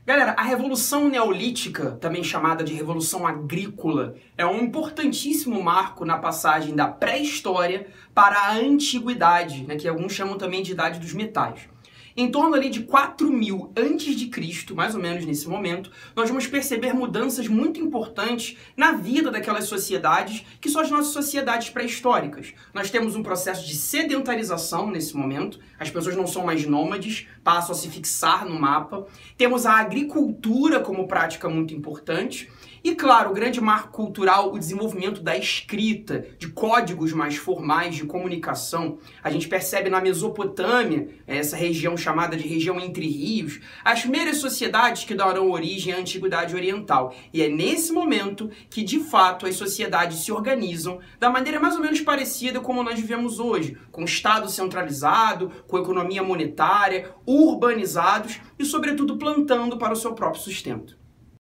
Galera, a Revolução Neolítica, também chamada de Revolução Agrícola, é um importantíssimo marco na passagem da pré-história para a antiguidade, que alguns chamam também de Idade dos Metais. Em torno ali de 4000 a.C., mais ou menos nesse momento, nós vamos perceber mudanças muito importantes na vida daquelas sociedades que são as nossas sociedades pré-históricas. Nós temos um processo de sedentarização nesse momento, as pessoas não são mais nômades, passam a se fixar no mapa. Temos a agricultura como prática muito importante. E, claro, o grande marco cultural, o desenvolvimento da escrita, de códigos mais formais de comunicação. A gente percebe na Mesopotâmia, essa região chamada de região entre rios, as primeiras sociedades que darão origem à Antiguidade Oriental. E é nesse momento que, de fato, as sociedades se organizam da maneira mais ou menos parecida como nós vivemos hoje, com Estado centralizado, com economia monetária, urbanizados e, sobretudo, plantando para o seu próprio sustento.